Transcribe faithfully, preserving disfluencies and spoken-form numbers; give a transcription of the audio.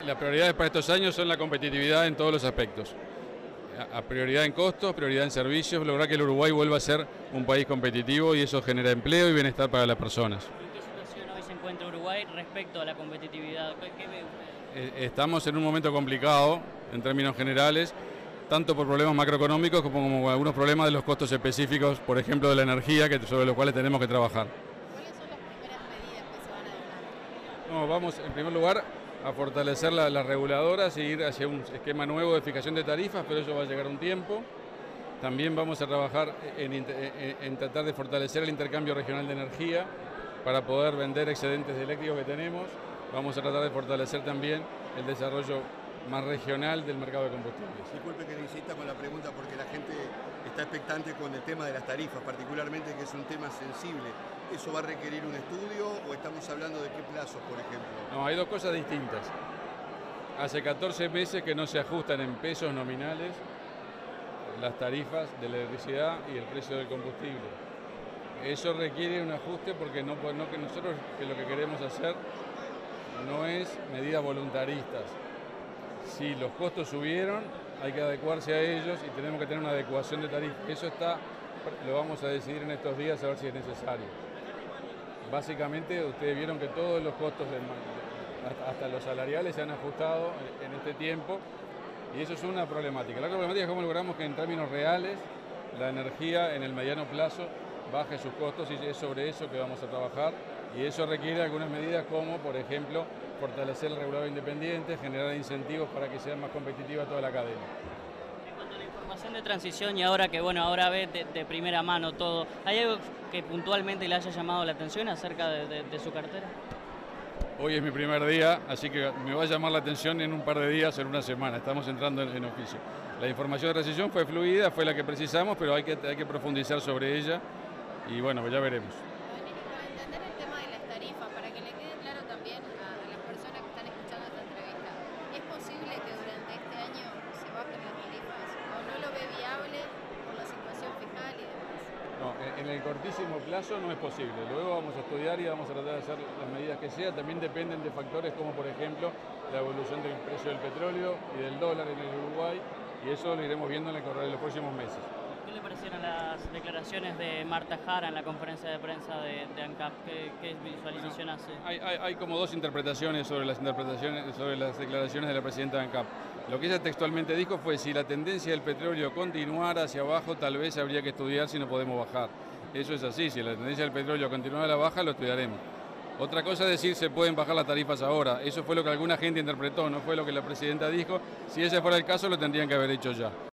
Las prioridades para estos años son la competitividad en todos los aspectos. A prioridad en costos, prioridad en servicios, lograr que el Uruguay vuelva a ser un país competitivo y eso genera empleo y bienestar para las personas. ¿En qué situación hoy se encuentra Uruguay respecto a la competitividad? ¿Qué ve usted? Estamos en un momento complicado en términos generales, tanto por problemas macroeconómicos como, como algunos problemas de los costos específicos, por ejemplo de la energía, que, sobre los cuales tenemos que trabajar. ¿Cuáles son las primeras medidas que se van a tomar? No, vamos en primer lugar a fortalecer la, las reguladoras y ir hacia un esquema nuevo de fijación de tarifas, pero eso va a llegar un tiempo. También vamos a trabajar en, en, en tratar de fortalecer el intercambio regional de energía para poder vender excedentes de eléctricos que tenemos. Vamos a tratar de fortalecer también el desarrollo más regional del mercado de combustibles. Disculpe que le insista con la pregunta porque la gente está expectante con el tema de las tarifas, particularmente que es un tema sensible. ¿Eso va a requerir un estudio o estamos hablando de qué plazos, por ejemplo? No, hay dos cosas distintas. Hace catorce meses que no se ajustan en pesos nominales las tarifas de la electricidad y el precio del combustible. Eso requiere un ajuste porque no, no que nosotros que lo que queremos hacer no es medidas voluntaristas. Si los costos subieron, hay que adecuarse a ellos y tenemos que tener una adecuación de tarifas. Eso está, lo vamos a decidir en estos días a ver si es necesario. Básicamente, ustedes vieron que todos los costos, del, hasta los salariales, se han ajustado en este tiempo y eso es una problemática. La otra problemática es cómo logramos que en términos reales la energía en el mediano plazo baje sus costos y es sobre eso que vamos a trabajar y eso requiere algunas medidas como, por ejemplo, fortalecer el regulador independiente, generar incentivos para que sea más competitiva toda la cadena. En cuanto a la información de transición y ahora que bueno, ahora ve de, de primera mano todo, ¿hay algo que puntualmente le haya llamado la atención acerca de, de, de su cartera? Hoy es mi primer día, así que me va a llamar la atención en un par de días, en una semana. Estamos entrando en, en oficio. La información de transición fue fluida, fue la que precisamos, pero hay que, hay que profundizar sobre ella y bueno, pues ya veremos. Para entender el tema de las tarifas, para que le quede claro también a, a las personas que están escuchando esta entrevista, ¿es posible que durante este año se bajen las tarifas o no lo ve viable por la situación fiscal y demás? No, en el cortísimo plazo no es posible. Luego vamos a estudiar y vamos a tratar de hacer las medidas que sea. También dependen de factores como, por ejemplo, la evolución del precio del petróleo y del dólar en el Uruguay, y eso lo iremos viendo en los próximos meses. ¿Qué le parecieron las declaraciones de Marta Jara en la conferencia de prensa de, de ANCAP? ¿Qué, qué visualización hace? Hay, hay, hay como dos interpretaciones sobre las interpretaciones sobre las declaraciones de la presidenta de ANCAP. Lo que ella textualmente dijo fue: si la tendencia del petróleo continuara hacia abajo, tal vez habría que estudiar si no podemos bajar. Eso es así, si la tendencia del petróleo continúa a la baja, lo estudiaremos. Otra cosa es decir, se pueden bajar las tarifas ahora. Eso fue lo que alguna gente interpretó, no fue lo que la presidenta dijo. Si ese fuera el caso, lo tendrían que haber hecho ya.